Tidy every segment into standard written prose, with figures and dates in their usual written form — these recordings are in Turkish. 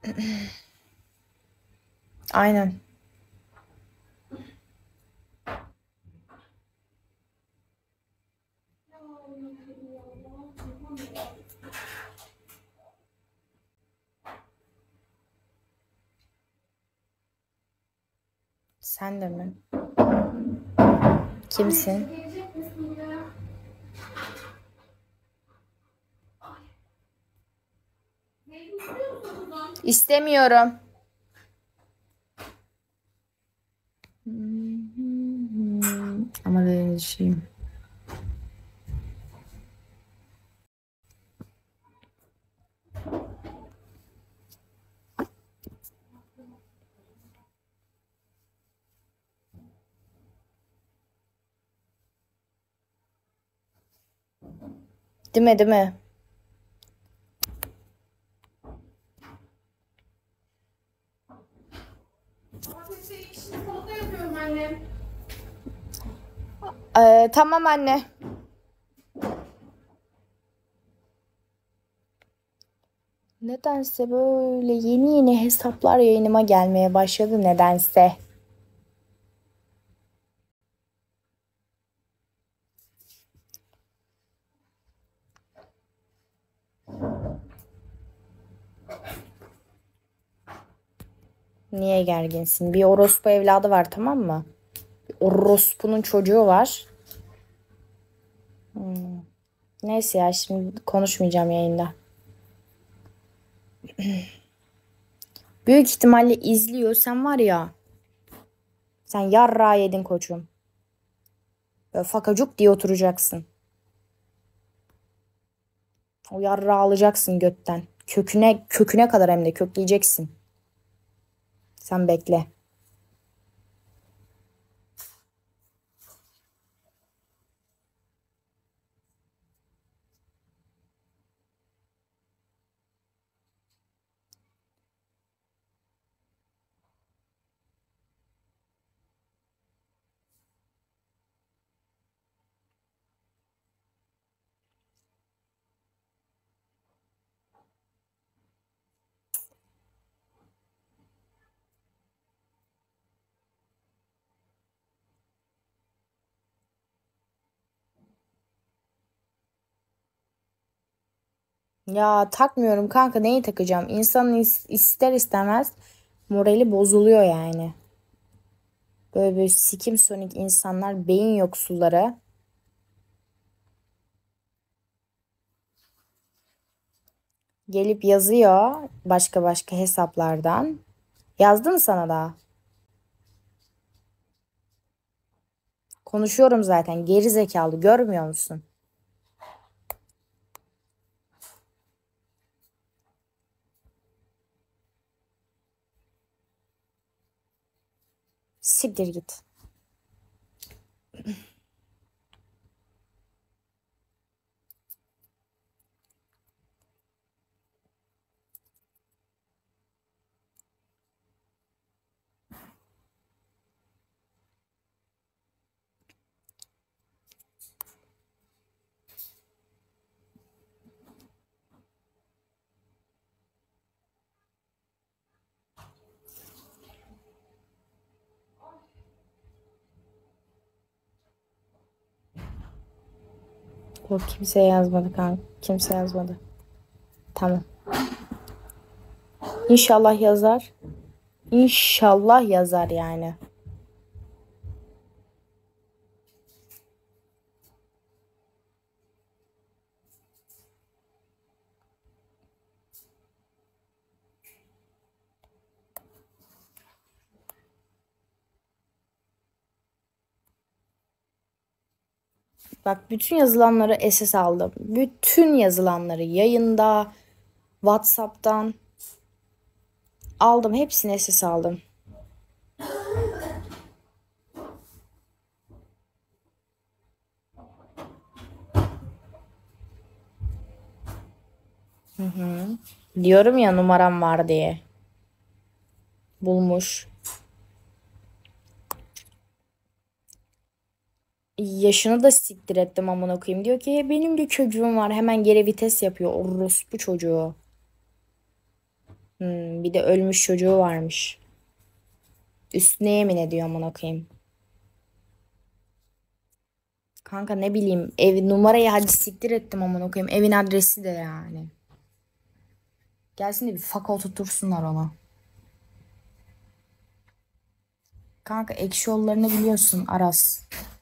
Aynen. Sen de mi? Kimsin? İstemiyorum. Ama değişeyim. Değil mi, değil mi? Tamam anne. Nedense böyle yeni yeni hesaplar yayınıma gelmeye başladı nedense. Niye gerginsin? Bir orospu evladı var, tamam mı? Bir orospunun çocuğu var. Neyse ya, şimdi konuşmayacağım yayında. Büyük ihtimalle izliyor. Sen var ya. Sen yarrağı yedin koçum. Böyle fakacuk diye oturacaksın. O yarrağı alacaksın götten. Köküne kadar, hem de kökleyeceksin. Sen bekle. Ya takmıyorum kanka, neyi takacağım? İnsanın ister istemez morali bozuluyor yani. Böyle sikim sonik insanlar, beyin yoksulları gelip yazıyor başka başka hesaplardan. Yazdı mı sana da? Konuşuyorum zaten, geri zekalı, görmüyor musun? Siktir git. Yok, kimseye yazmadı kanka. Kimse yazmadı. Tamam. İnşallah yazar. İnşallah yazar yani. Bak, bütün yazılanları SS aldım. Bütün yazılanları yayında, WhatsApp'tan aldım. Hepsini SS aldım. Diyorum ya, numaram var diye. Bulmuş. Yaşını da siktir ettim amına koyayım. Diyor ki benim de çocuğum var. Hemen geri vites yapıyor. Orospu çocuğu. Bir de ölmüş çocuğu varmış. Üstüne yemin ediyor amına koyayım. Kanka ne bileyim ev numarayı hadi siktir ettim amına koyayım. Evin adresi de yani. Gelsin de bir faka oturtursunlar ona. Kanka ekşi yollarını biliyorsun Aras.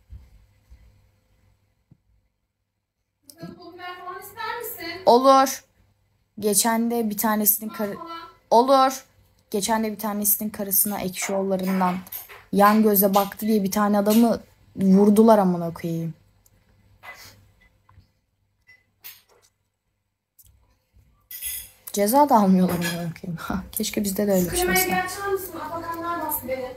Olur. Geçen de bir tanesinin Olur. Geçen de bir tanesinin karısına ekşi yollarından yan göze baktı diye bir tane adamı vurdular amına koyayım. Ceza da almıyorlar amına koyayım. Keşke bizde de öyle bir şey olsa. Kremayı bir açar mısın? Afakanlar bastı beni.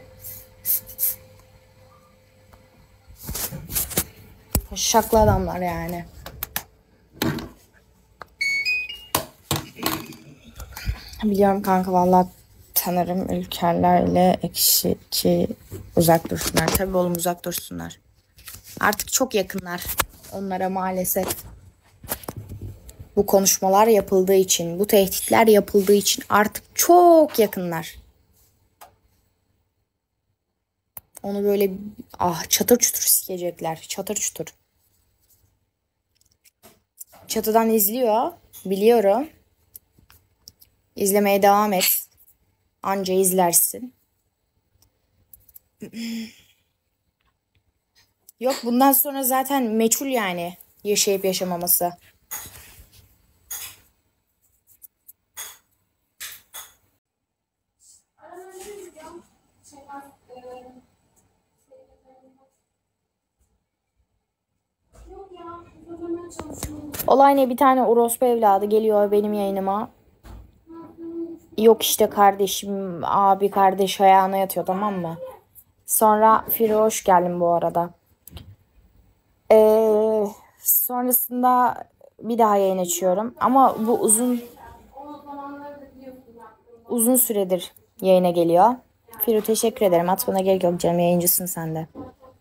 Şaklı adamlar yani. Biliyorum kanka vallahi tanırım ülkelerle ekşi ki uzak dursunlar. Tabii oğlum uzak dursunlar. Artık çok yakınlar onlara maalesef. Bu konuşmalar yapıldığı için, bu tehditler yapıldığı için artık çok yakınlar. Onu böyle çatır çutur sikecekler. Çatır çutur. Çatıdan izliyor. Biliyorum. İzlemeye devam et. Anca izlersin. Yok bundan sonra zaten meçhul yani. Yaşayıp yaşamaması. Olay ne? Bir tane orospu evladı geliyor benim yayınıma. Yok işte kardeşim, abi kardeş ayağına yatıyor tamam mı? Sonra Firo hoş geldin bu arada. Sonrasında bir daha yayın açıyorum. Ama bu uzun süredir yayına geliyor. Firo teşekkür ederim. Atmana gerek yok canım. Yayıncısın sen de.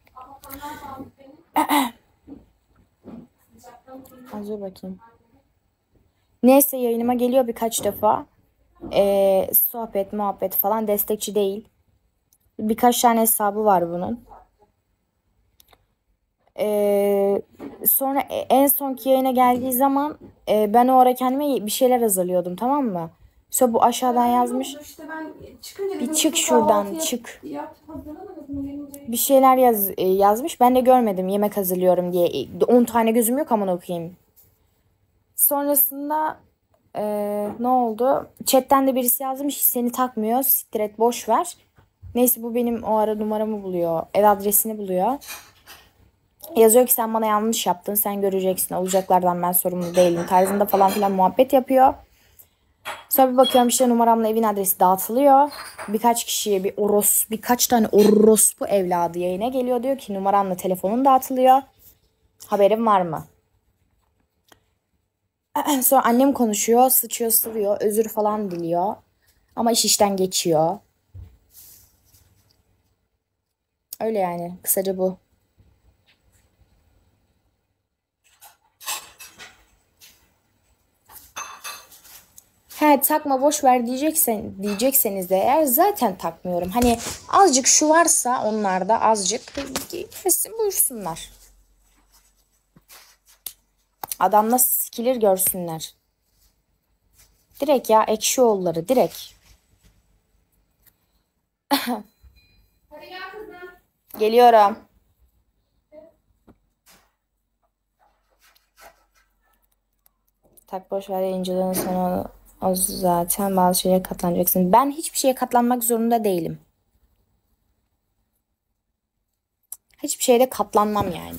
Dur bakayım. Neyse yayınıma geliyor birkaç defa. Sohbet, muhabbet falan destekçi değil. Birkaç tane hesabı var bunun. Sonra en sonki yayına geldiği zaman ben o ara kendime bir şeyler hazırlıyordum tamam mı? Sonra bu aşağıdan yazmış. Bir çık şuradan çık. Bir şeyler yazmış. Ben de görmedim yemek hazırlıyorum diye. 10 tane gözüm yok aman okuyayım. Sonrasında ne oldu? Chatten de birisi yazmış seni takmıyor. Siktir et boş ver. Neyse bu benim o ara numaramı buluyor. Ev adresini buluyor. Yazıyor ki sen bana yanlış yaptın. Sen göreceksin. Olacaklardan ben sorumlu değilim. Tarzında falan filan muhabbet yapıyor. Sonra bir bakıyorum işte numaramla evin adresi dağıtılıyor. Birkaç kişiye birkaç tane orospu evladı yayına geliyor. Diyor ki numaramla telefonun dağıtılıyor. Haberin var mı? Sonra annem konuşuyor. Sıçıyor sıvıyor. Özür falan diliyor. Ama iş işten geçiyor. Öyle yani. Kısaca bu. He takma boş ver diyecekseniz de eğer zaten takmıyorum. Hani azıcık şu varsa onlarda azıcık kesin buyursunlar. Adam nasıl sikilir görsünler. Direkt ya ekşi oğulları direkt. Geliyorum. Tak boş ver yayıncılığın sonu o zaten bazı şeylere katlanacaksın. Ben hiçbir şeye katlanmak zorunda değilim. Hiçbir şeyde katlanmam yani.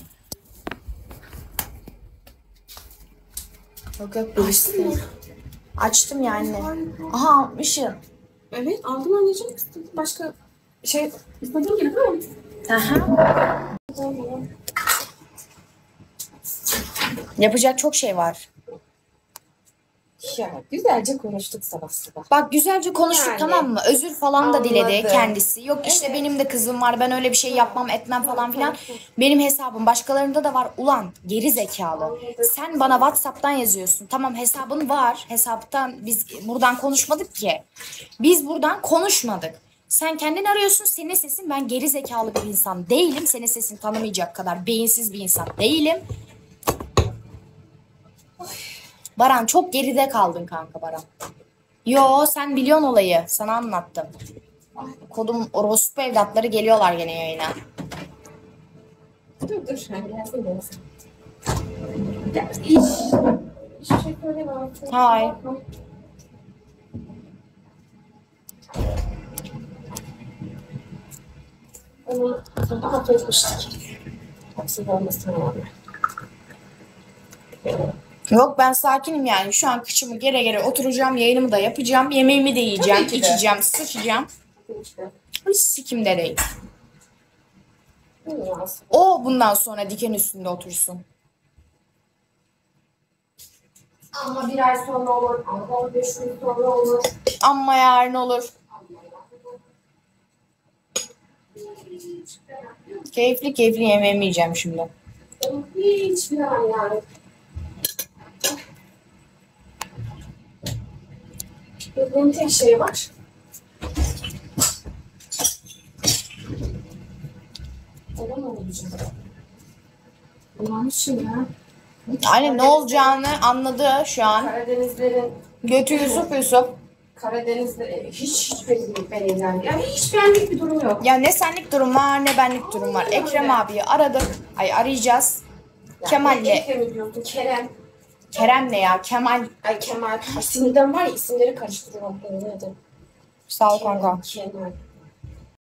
Yok açtım yani. Aha almışım. Evet aldım anneciğim. Başka şey istediğin gibi değil mi? Aha. Yapacak çok şey var. Ya güzelce konuştuk sabah sabah. Bak güzelce konuştuk Yani. tamam mı? Özür falan da diledi Anladım. kendisi. Yok işte Evet. benim de kızım var. Ben öyle bir şey yapmam etmem falan filan. Benim hesabım başkalarında da var. Ulan geri zekalı. Sen bana WhatsApp'tan yazıyorsun. Tamam hesabın var. Hesaptan biz buradan konuşmadık ki. Biz buradan konuşmadık. Sen kendin arıyorsun. Senin sesin, ben geri zekalı bir insan değilim. Senin sesini tanımayacak kadar beyinsiz bir insan değilim. Baran çok geride kaldın kanka Baran. Yo sen biliyorsun olayı. Sana anlattım. Kodum orospu evlatları geliyorlar gene yayına. Dur. Gelsin gelsin. Ya iş şey söyleme. Hay. Onu hak etmiştik. Haksız olmasına rağmen. Yok ben sakinim yani. Şu an kıçımı gere gere oturacağım. Yayınımı da yapacağım. Yemeğimi de yiyeceğim. Tabii ki de. İçeceğim. Sıçacağım. İşte. Hiç sikimde değil. Bilmiyorum. O bundan sonra diken üstünde otursun. Ama bir ay sonra olur. Ama 15 gün sonra olur. Amma yarın olur. Keyifli keyifli yemeğimi yiyeceğim şimdi. Hiç bilemem yani. Benim tek şey var. Ona ne olacak? Ulan şimdi ya. Aynen ne olacağını anladı şu an. Karadenizlerin Götü Yusuf. Karadeniz'de hiç beğenilen yani hiç benlik bir durum yok. Ya ne senlik durum var ne benlik durum var. Ekrem abiyi aradık. Ay arayacağız. Yani Kemal'le. Ekrem'i diyorsun, Kerem ne ya? Kemal. Ay Kemal. Ay, sinirden var ya isimleri karıştırıyorum. Nedir? Sağ ol kanka. Kemal.